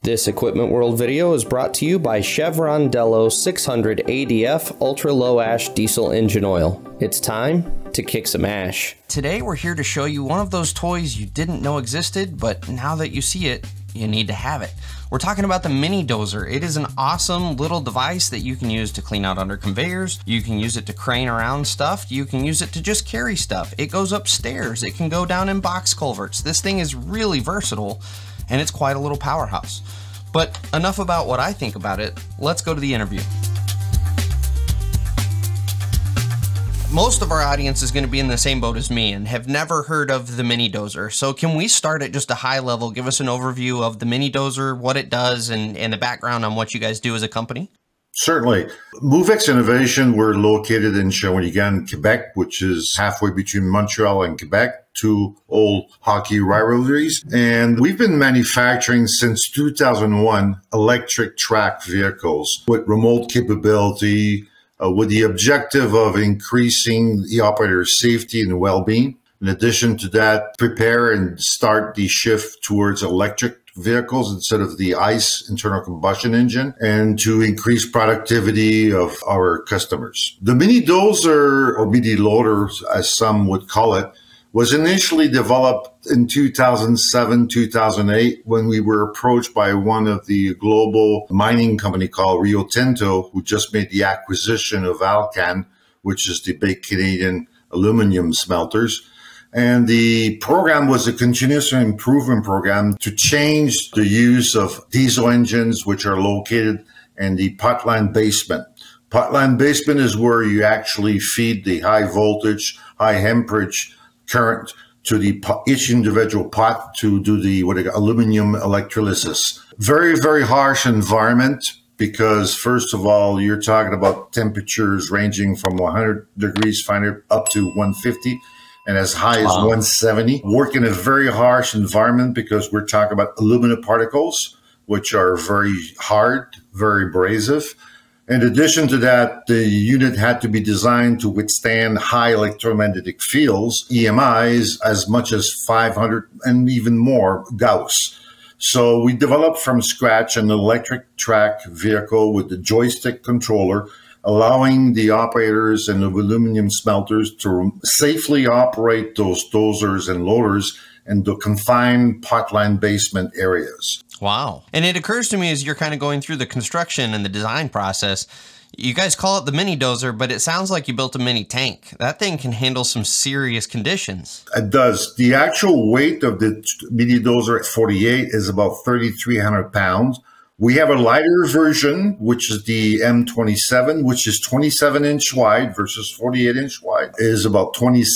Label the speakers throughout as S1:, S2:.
S1: This Equipment World video is brought to you by Chevron Delo 600 ADF Ultra Low Ash Diesel Engine Oil. It's time to kick some ash. Today we're here to show you one of those toys you didn't know existed, but now that you see it, you need to have it. We're talking about the Minidozer. It is an awesome little device that you can use to clean out under conveyors. You can use it to crane around stuff. You can use it to just carry stuff. It goes upstairs. It can go down in box culverts. This thing is really versatile, and it's quite a little powerhouse. But enough about what I think about it. Let's go to the interview. Most of our audience is going to be in the same boat as me and have never heard of the Minidozer. So can we start at just a high level, give us an overview of the Minidozer, what it does, and the background on what you guys do as a company?
S2: Certainly. Movex Innovations, we're located in Shawinigan, Quebec, which is halfway between Montreal and Quebec, two old hockey rivalries. And we've been manufacturing since 2001 electric track vehicles with remote capability, with the objective of increasing the operator's safety and well-being. In addition to that, prepare and start the shift towards electric vehicles instead of the ICE internal combustion engine, and to increase productivity of our customers. The Minidozer, or mini loader as some would call it, was initially developed in 2007, 2008 when we were approached by one of the global mining company called Rio Tinto, who just made the acquisition of Alcan, which is the big Canadian aluminum smelters. And the program was a continuous improvement program to change the use of diesel engines, which are located in the potline basement. Potline basement is where you actually feed the high voltage, high amperage current to the each individual pot to do the aluminum electrolysis. Very, very harsh environment because, first of all, you're talking about temperatures ranging from 100 degrees Fahrenheit up to 150. And as high as 170. Work in a very harsh environment because we're talking about aluminum particles, which are very hard, very abrasive. In addition to that, the unit had to be designed to withstand high electromagnetic fields, EMIs, as much as 500 and even more Gauss. So we developed from scratch an electric track vehicle with the joystick controller, allowing the operators and the aluminum smelters to safely operate those dozers and loaders in the confined potline basement areas.
S1: Wow. And it occurs to me as you're kind of going through the construction and the design process, you guys call it the Minidozer, but it sounds like you built a mini tank. That thing can handle some serious conditions.
S2: It does. The actual weight of the Minidozer 48 is about 3,300 pounds. We have a lighter version, which is the M27, which is 27-inch wide versus 48-inch wide. It is about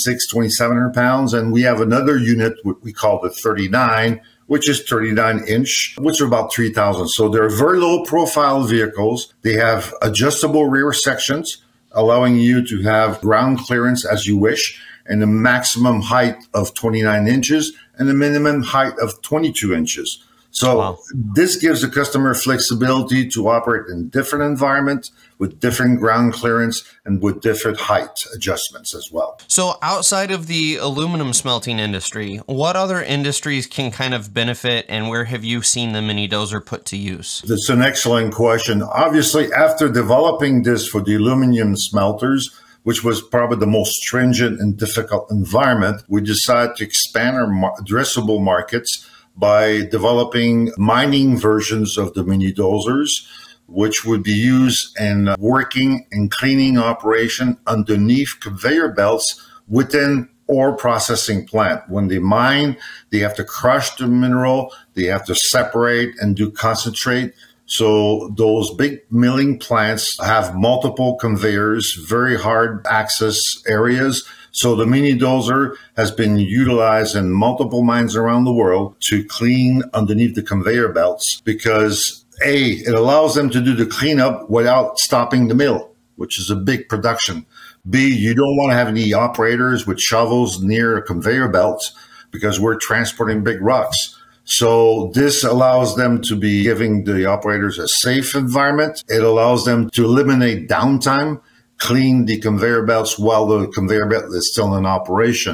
S2: 2,700 pounds. And we have another unit, what we call the 39, which is 39-inch, which are about 3,000. So they're very low-profile vehicles. They have adjustable rear sections, allowing you to have ground clearance as you wish, and a maximum height of 29 inches and a minimum height of 22 inches. So this gives the customer flexibility to operate in different environments with different ground clearance and with different height adjustments as well.
S1: So outside of the aluminum smelting industry, what other industries can kind of benefit, and where have you seen the Minidozer put to use?
S2: That's an excellent question. Obviously, after developing this for the aluminum smelters, which was probably the most stringent and difficult environment, we decided to expand our addressable markets by developing mining versions of the Minidozers, which would be used in working and cleaning operation underneath conveyor belts within ore processing plant. When they mine, they have to crush the mineral, they have to separate and do concentrate. So those big milling plants have multiple conveyors, very hard access areas. So the Minidozer has been utilized in multiple mines around the world to clean underneath the conveyor belts because A, it allows them to do the cleanup without stopping the mill, which is a big production. B, you don't want to have any operators with shovels near conveyor belts because we're transporting big rocks. So this allows them to be giving the operators a safe environment. It allows them to eliminate downtime, clean the conveyor belts while the conveyor belt is still in operation.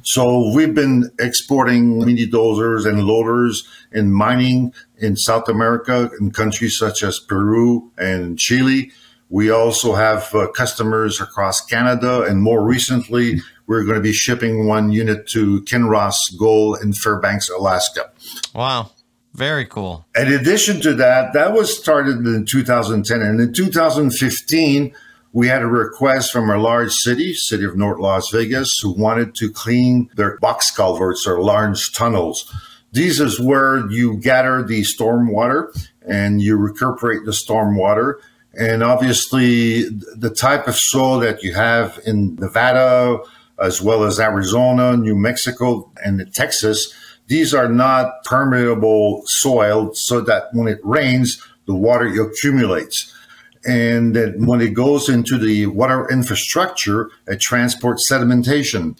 S2: So we've been exporting mini dozers and loaders in mining in South America, in countries such as Peru and Chile. We also have customers across Canada, and more recently, we're going to be shipping one unit to Kinross Gold in Fairbanks, Alaska.
S1: Wow. Very cool.
S2: In addition to that, that was started in 2010. And in 2015, we had a request from a large city of North Las Vegas, who wanted to clean their box culverts or large tunnels. These is where you gather the storm water and you recuperate the storm water. And obviously, the type of soil that you have in Nevada, as well as Arizona, New Mexico, and Texas, these are not permeable soil, so that when it rains, the water accumulates. And then when it goes into the water infrastructure, it transports sedimentation.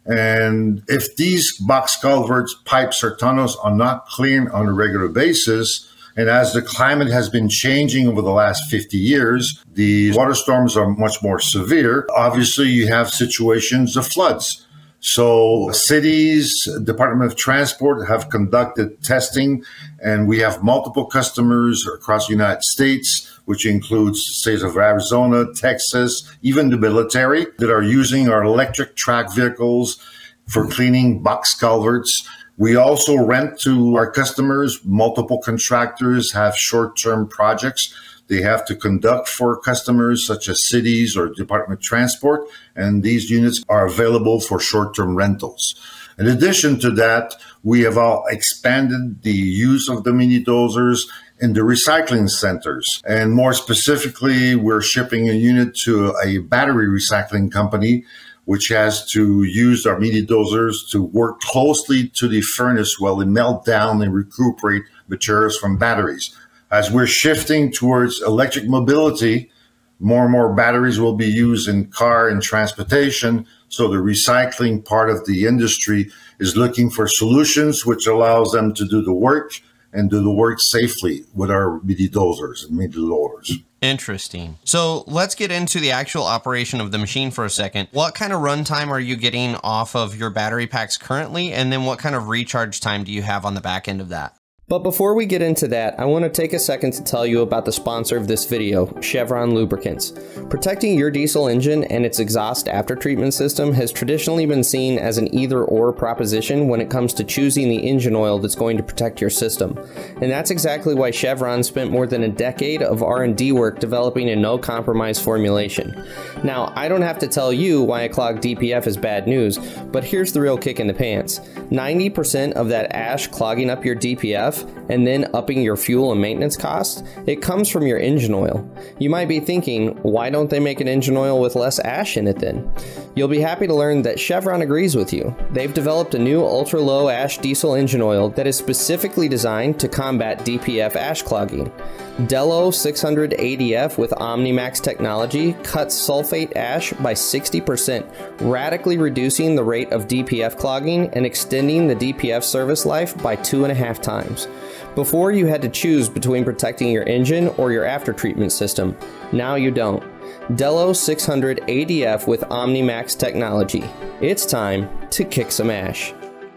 S2: And if these box culverts, pipes, or tunnels are not cleaned on a regular basis, and as the climate has been changing over the last 50 years, the water storms are much more severe. Obviously, you have situations of floods. So cities, Department of Transport have conducted testing, and we have multiple customers across the United States, which includes states of Arizona, Texas, even the military, that are using our electric track vehicles for cleaning box culverts. We also rent to our customers. Multiple contractors have short-term projects they have to conduct for customers such as cities or Department of Transport, and these units are available for short-term rentals. In addition to that, we have all expanded the use of the mini dozers in the recycling centers. And more specifically, we're shipping a unit to a battery recycling company, which has to use our mini dozers to work closely to the furnace while they melt down and recuperate materials from batteries. As we're shifting towards electric mobility, more and more batteries will be used in car and transportation. So the recycling part of the industry is looking for solutions which allows them to do the work and do the work safely with our mini dozers and mini loaders.
S1: Interesting. So let's get into the actual operation of the machine for a second. What kind of runtime are you getting off of your battery packs currently? And then what kind of recharge time do you have on the back end of that? But before we get into that, I want to take a second to tell you about the sponsor of this video, Chevron Lubricants. Protecting your diesel engine and its exhaust aftertreatment system has traditionally been seen as an either-or proposition when it comes to choosing the engine oil that's going to protect your system. And that's exactly why Chevron spent more than a decade of R&D work developing a no-compromise formulation. Now, I don't have to tell you why a clogged DPF is bad news, but here's the real kick in the pants. 90% of that ash clogging up your DPF and then upping your fuel and maintenance costs, it comes from your engine oil. You might be thinking, why don't they make an engine oil with less ash in it then? You'll be happy to learn that Chevron agrees with you. They've developed a new ultra-low ash diesel engine oil that is specifically designed to combat DPF ash clogging. Delo 600 ADF with OmniMax technology cuts sulfate ash by 60%, radically reducing the rate of DPF clogging and extending the DPF service life by 2.5 times. Before you had to choose between protecting your engine or your aftertreatment system. Now you don't. Delo 600 ADF with OmniMax technology. It's time to kick some ash.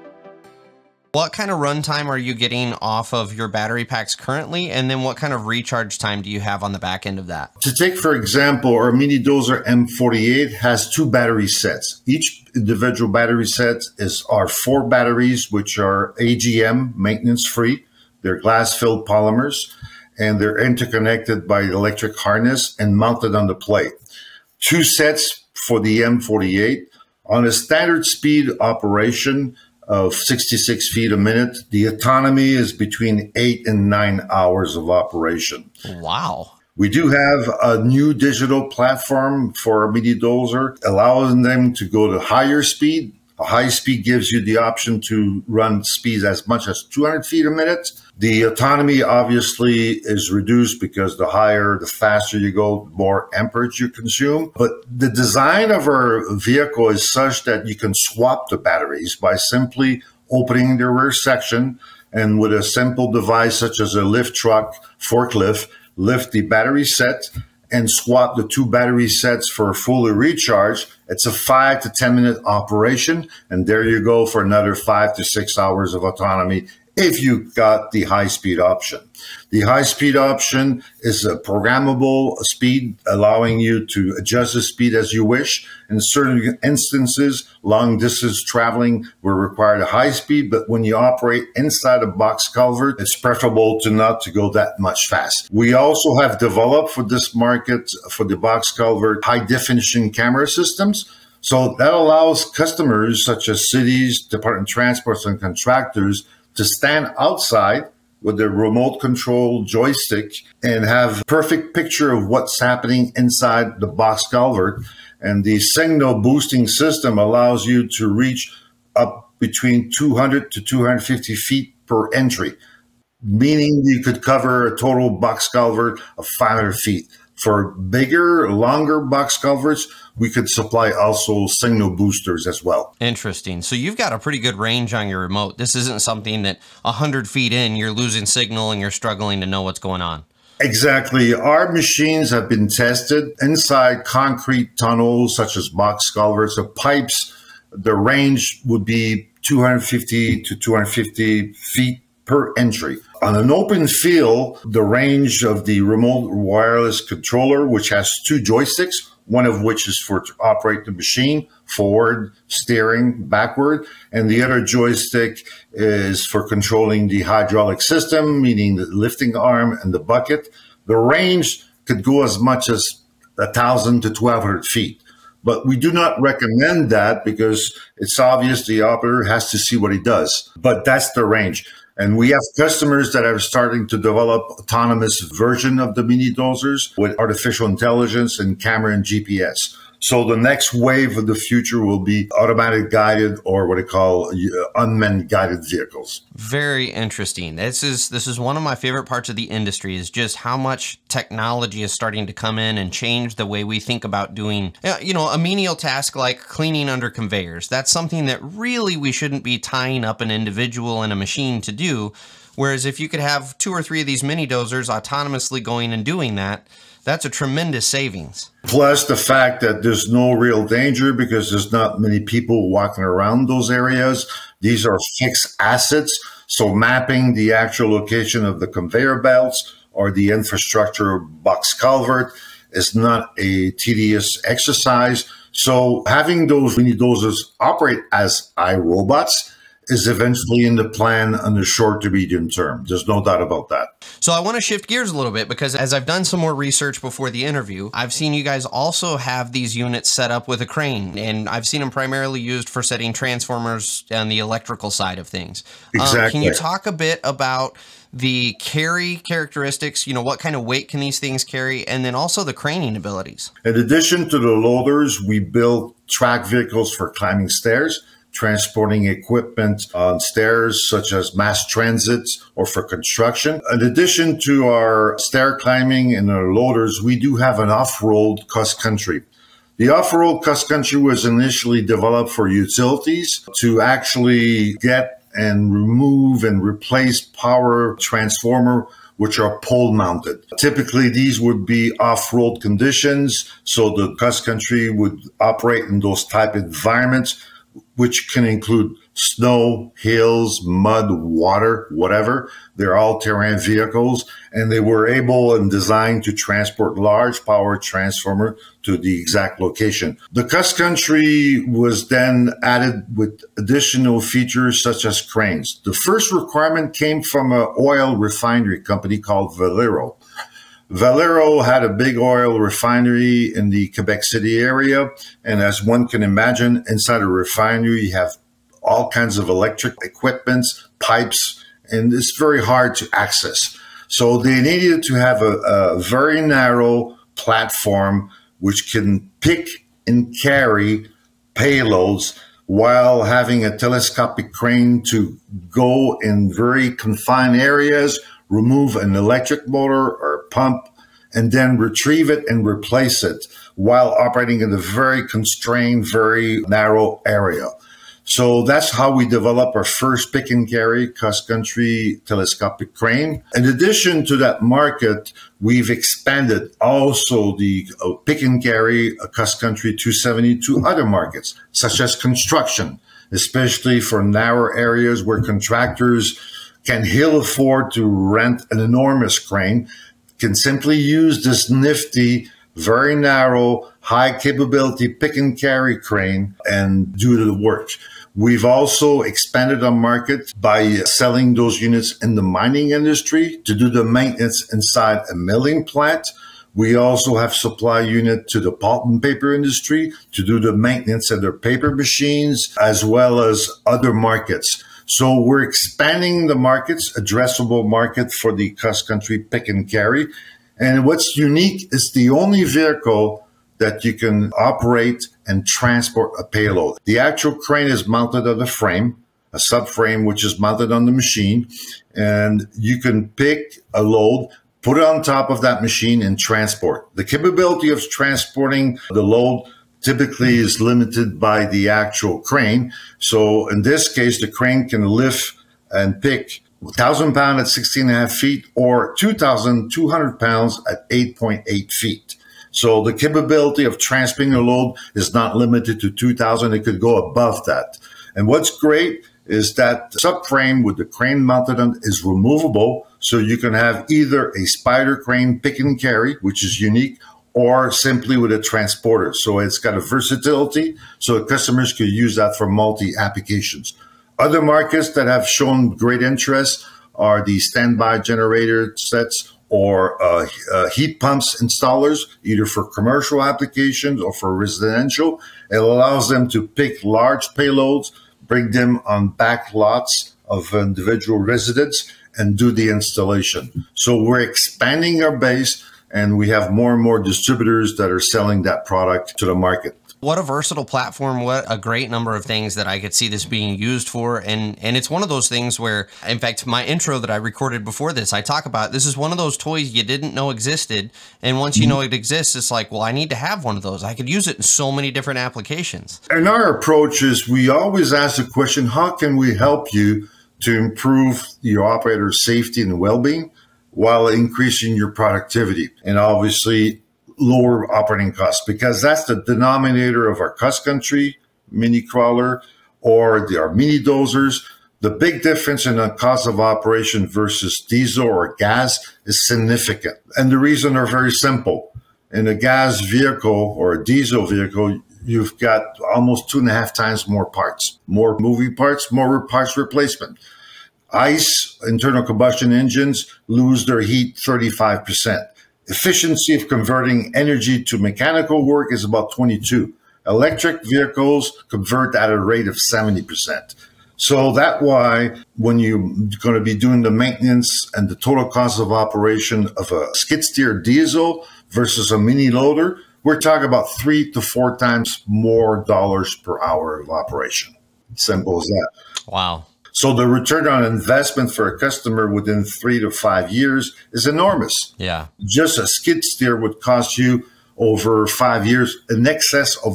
S1: What kind of runtime are you getting off of your battery packs currently? And then what kind of recharge time do you have on the back end of that?
S2: To take, for example, our Mini Dozer M48 has 2 battery sets. Each individual battery set are 4 batteries, which are AGM, maintenance-free. They're glass-filled polymers, and they're interconnected by the electric harness and mounted on the plate. 2 sets for the M48. On a standard speed operation of 66 feet a minute, the autonomy is between 8 and 9 hours of operation.
S1: Wow.
S2: We do have a new digital platform for our Mini Dozer, allowing them to go to higher speed. A high speed gives you the option to run speeds as much as 200 feet a minute. The autonomy obviously is reduced because the higher, the faster you go, the more amperage you consume. But the design of our vehicle is such that you can swap the batteries by simply opening the rear section, and with a simple device such as a lift truck, forklift, lift the battery set and swap the 2 battery sets for a fully recharged, it's a 5 to 10 minute operation. And there you go for another 5 to 6 hours of autonomy if you got the high-speed option. The high-speed option is a programmable speed, allowing you to adjust the speed as you wish. In certain instances, long-distance traveling will require a high speed, but when you operate inside a box culvert, it's preferable to not to go that much fast. We also have developed for this market, for the box culvert, high-definition camera systems. So that allows customers such as cities, Department of Transport, and contractors to stand outside with a remote control joystick and have a perfect picture of what's happening inside the box culvert. And the signal boosting system allows you to reach up between 200 to 250 feet per entry, meaning you could cover a total box culvert of 500 feet. For bigger, longer box culverts, we could supply also signal boosters as well.
S1: Interesting. So you've got a pretty good range on your remote. This isn't something that 100 feet in, you're losing signal and you're struggling to know what's going on.
S2: Exactly. Our machines have been tested inside concrete tunnels, such as box culverts or pipes. The range would be 250 to 250 feet per entry. On an open field, the range of the remote wireless controller, which has 2 joysticks, one of which is for to operate the machine, forward, steering, backward, and the other joystick is for controlling the hydraulic system, meaning the lifting arm and the bucket. The range could go as much as 1,000 to 1,200 feet. But we do not recommend that because it's obvious the operator has to see what he does. But that's the range. And we have customers that are starting to develop autonomous version of the Minidozers with artificial intelligence and camera and GPS. So the next wave of the future will be automatic guided, or what I call unmanned guided vehicles.
S1: Very interesting. This is one of my favorite parts of the industry, is just how much technology is starting to come in and change the way we think about doing, a menial task like cleaning under conveyors. That's something that really we shouldn't be tying up an individual and a machine to do. Whereas if you could have 2 or 3 of these Minidozers autonomously going and doing that, that's a tremendous savings.
S2: Plus the fact that there's no real danger because there's not many people walking around those areas. These are fixed assets. So mapping the actual location of the conveyor belts or the infrastructure box culvert is not a tedious exercise. So having those Minidozers operate as iRobots is eventually in the plan on the short to medium term. There's no doubt about that.
S1: So I want to shift gears a little bit because as I've done some more research before the interview, I've seen you guys also have these units set up with a crane, and I've seen them primarily used for setting transformers on the electrical side of things.
S2: Exactly.
S1: Can you talk a bit about the carry characteristics, what kind of weight can these things carry, and then also the craning abilities?
S2: In addition to the loaders, we build track vehicles for climbing stairs, transporting equipment on stairs such as mass transits or for construction. In addition to our stair climbing and our loaders, we do have an off-road cross-country. The off-road cross-country was initially developed for utilities to actually get and remove and replace power transformer which are pole mounted. Typically, these would be off-road conditions, so the cross-country would operate in those type of environments, which can include snow, hills, mud, water, whatever. They're all terrain vehicles, and they were able and designed to transport large power transformer to the exact location. The cross-country was then added with additional features such as cranes. The first requirement came from an oil refinery company called Valero. Valero had a big oil refinery in the Quebec City area. And as one can imagine, inside a refinery, you have all kinds of electric equipments, pipes, and it's very hard to access. So they needed to have a very narrow platform which can pick and carry payloads while having a telescopic crane to go in very confined areas, remove an electric motor or pump, and then retrieve it and replace it while operating in a very constrained, very narrow area. So that's how we developed our first pick and carry cross-country telescopic crane. In addition to that market, we've expanded also the pick and carry cross-country 270 to other markets, such as construction, especially for narrow areas where contractors can ill afford to rent an enormous crane, can simply use this nifty, very narrow, high capability pick and carry crane and do the work. We've also expanded our market by selling those units in the mining industry to do the maintenance inside a milling plant. We also have supply unit to the pulp and paper industry to do the maintenance of their paper machines, as well as other markets. So we're expanding the markets, addressable market for the cross-country pick and carry. And what's unique is the only vehicle that you can operate and transport a payload. The actual crane is mounted on the frame, a subframe which is mounted on the machine, and you can pick a load, put it on top of that machine and transport. The capability of transporting the load typically is limited by the actual crane. So in this case, the crane can lift and pick 1,000 pounds at 16.5 feet or 2,200 pounds at 8.8 feet. So the capability of transporting a load is not limited to 2,000. It could go above that. And what's great is that subframe with the crane mounted on is removable. So you can have either a spider crane pick and carry, which is unique, or simply with a transporter. So it's got a versatility. So the customers could use that for multi applications. Other markets that have shown great interest are the standby generator sets or heat pumps installers, either for commercial applications or for residential. It allows them to pick large payloads, bring them on back lots of individual residents, and do the installation. So we're expanding our base, and we have more and more distributors that are selling that product to the market.
S1: What a versatile platform. What a great number of things that I could see this being used for. And it's one of those things where, in fact, my intro that I recorded before this, I talk about this is one of those toys you didn't know existed. And once you know it exists, it's like, well, I need to have one of those. I could use it in so many different applications.
S2: And our approach is we always ask the question, how can we help you to improve your operator's safety and well-being while increasing your productivity? And obviously, lower operating costs, because that's the denominator of our cross-country mini crawler or our mini dozers. The big difference in the cost of operation versus diesel or gas is significant. And the reason are very simple. In a gas vehicle or a diesel vehicle, you've got almost 2.5 times more parts, more moving parts, more parts replacement. ICE, internal combustion engines, lose their heat 35%. Efficiency of converting energy to mechanical work is about 22. Electric vehicles convert at a rate of 70%. So that's why when you're going to be doing the maintenance and the total cost of operation of a skid steer diesel versus a mini loader, we're talking about 3 to 4 times more dollars per hour of operation. Simple as that.
S1: Wow.
S2: So the return on investment for a customer within 3 to 5 years is enormous.
S1: Yeah.
S2: Just a skid steer would cost you over 5 years in excess of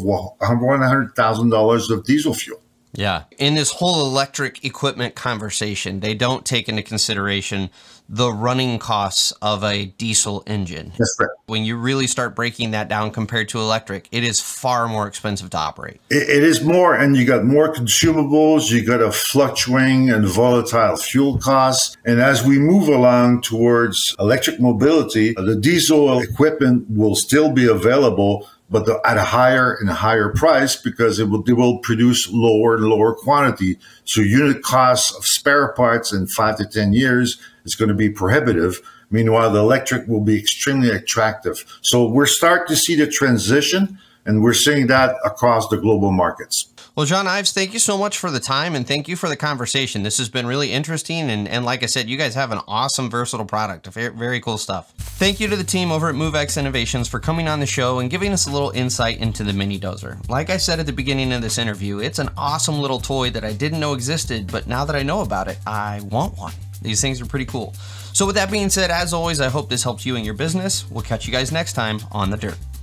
S2: $100,000 of diesel fuel.
S1: Yeah. In this whole electric equipment conversation, they don't take into consideration the running costs of a diesel engine.
S2: That's right.
S1: When you really start breaking that down compared to electric, it is far more expensive to operate.
S2: It is more, and you got more consumables, you got a fluctuating and volatile fuel costs. And as we move along towards electric mobility, the diesel equipment will still be available, but at a higher and higher price, because they will produce lower and lower quantity. So unit costs of spare parts in 5 to 10 years is going to be prohibitive. Meanwhile, the electric will be extremely attractive. So we're starting to see the transition, and we're seeing that across the global markets.
S1: Well, Jean-Yves, thank you so much for the time, and thank you for the conversation. This has been really interesting, and like I said, you guys have an awesome, versatile product. Very cool stuff. Thank you to the team over at Movex Innovations for coming on the show and giving us a little insight into the Mini Dozer. Like I said at the beginning of this interview, it's an awesome little toy that I didn't know existed, but now that I know about it, I want one. These things are pretty cool. So with that being said, as always, I hope this helps you in your business. We'll catch you guys next time on The Dirt.